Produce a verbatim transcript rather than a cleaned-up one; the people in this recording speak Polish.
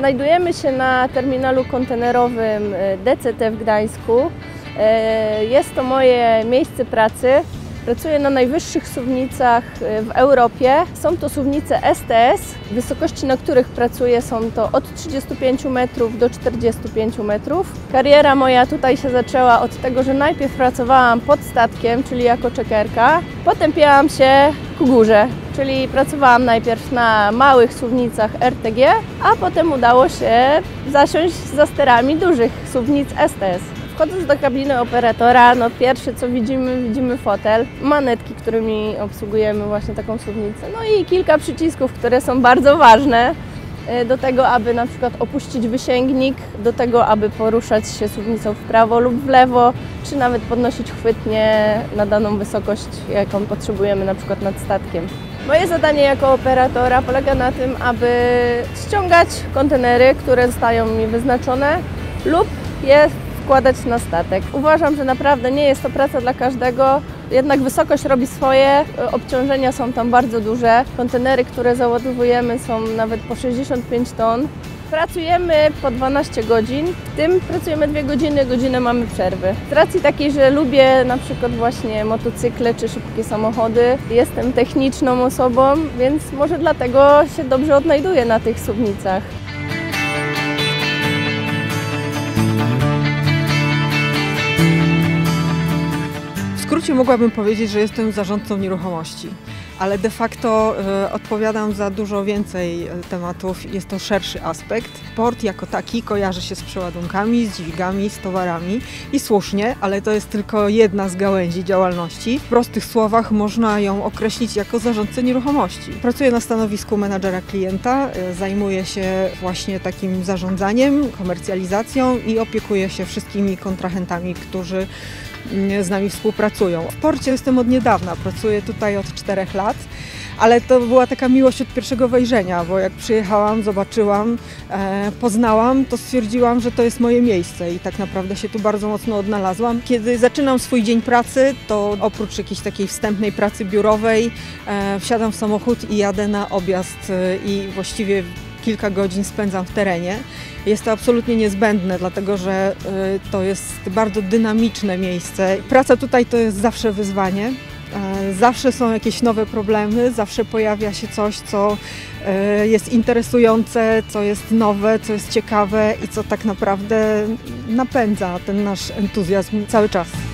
Znajdujemy się na terminalu kontenerowym D C T w Gdańsku. Jest to moje miejsce pracy. Pracuję na najwyższych suwnicach w Europie. Są to suwnice S T S, wysokości, na których pracuję, są to od trzydziestu pięciu metrów do czterdziestu pięciu metrów. Kariera moja tutaj się zaczęła od tego, że najpierw pracowałam pod statkiem, czyli jako czekerka. Potem pięłam się ku górze, czyli pracowałam najpierw na małych suwnicach R T G, a potem udało się zasiąść za sterami dużych suwnic S T S. Wchodząc do kabiny operatora, no pierwsze co widzimy, widzimy fotel, manetki, którymi obsługujemy właśnie taką suwnicę, no i kilka przycisków, które są bardzo ważne do tego, aby na przykład opuścić wysięgnik, do tego, aby poruszać się suwnicą w prawo lub w lewo, czy nawet podnosić chwytnie na daną wysokość, jaką potrzebujemy na przykład nad statkiem. Moje zadanie jako operatora polega na tym, aby ściągać kontenery, które zostają mi wyznaczone, lub je wkładać na statek. Uważam, że naprawdę nie jest to praca dla każdego, jednak wysokość robi swoje, obciążenia są tam bardzo duże. Kontenery, które załadowujemy, są nawet po sześćdziesiąt pięć ton. Pracujemy po dwanaście godzin, w tym pracujemy dwie godziny, godzinę mamy przerwy. Z racji takiej, że lubię na przykład właśnie motocykle czy szybkie samochody, jestem techniczną osobą, więc może dlatego się dobrze odnajduję na tych suwnicach. W skrócie mogłabym powiedzieć, że jestem zarządcą nieruchomości, ale de facto y, odpowiadam za dużo więcej tematów. Jest to szerszy aspekt. Port jako taki kojarzy się z przeładunkami, z dźwigami, z towarami i słusznie, ale to jest tylko jedna z gałęzi działalności. W prostych słowach można ją określić jako zarządcę nieruchomości. Pracuję na stanowisku menadżera klienta, y, zajmuję się właśnie takim zarządzaniem, komercjalizacją i opiekuję się wszystkimi kontrahentami, którzy z nami współpracują. W porcie jestem od niedawna, pracuję tutaj od czterech lat, ale to była taka miłość od pierwszego wejrzenia, bo jak przyjechałam, zobaczyłam, e, poznałam, to stwierdziłam, że to jest moje miejsce i tak naprawdę się tu bardzo mocno odnalazłam. Kiedy zaczynam swój dzień pracy, to oprócz jakiejś takiej wstępnej pracy biurowej e, wsiadam w samochód i jadę na objazd e, i właściwie kilka godzin spędzam w terenie. Jest to absolutnie niezbędne, dlatego że y, to jest bardzo dynamiczne miejsce. Praca tutaj to jest zawsze wyzwanie. Y, zawsze są jakieś nowe problemy, zawsze pojawia się coś, co y, jest interesujące, co jest nowe, co jest ciekawe i co tak naprawdę napędza ten nasz entuzjazm cały czas.